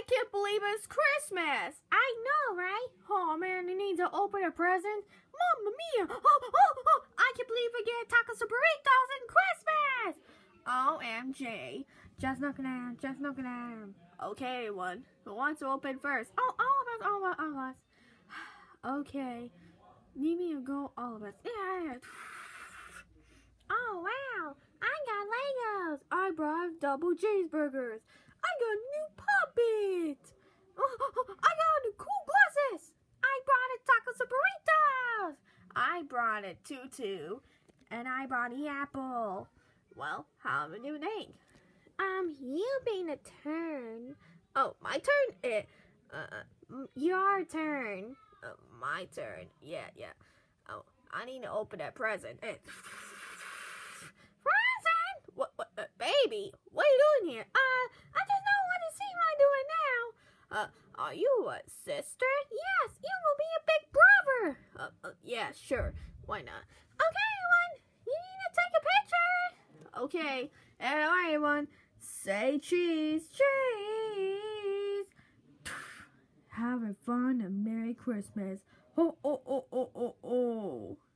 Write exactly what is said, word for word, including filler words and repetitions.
I can't believe it's Christmas. I know, right? Oh man, I need to open a present. Mamma mia! Oh, oh, oh! I can't believe we get tacos and burritos and Christmas. O M G. Just knocking at, just knocking at. Okay, one. Who wants to open first? Oh, all of us, all of us, all of us. Okay. Need me to go, all of us. Yeah. Oh wow! I got Legos. I brought double cheeseburgers. I got new puppets. Oh, oh, oh, I got new cool glasses. I brought a tacos and burritos. I brought a tutu, and I brought an apple. Well, how do you think? Um, you being a turn. Oh, my turn. Eh, uh, your turn. Uh, my turn. Yeah, yeah. Oh, I need to open that present. Eh. Present? What, what, uh, baby? What are you doing here? Uh, I just don't want to see what I'm doing now. Uh, are you a sister? Yes, you will be a big brother. Uh, uh, yeah, sure. Why not? Okay, everyone, you need to take a picture. Okay, and all right, everyone, say cheese, cheese. Have a fun and Merry Christmas. Oh, oh, oh, oh, oh, oh.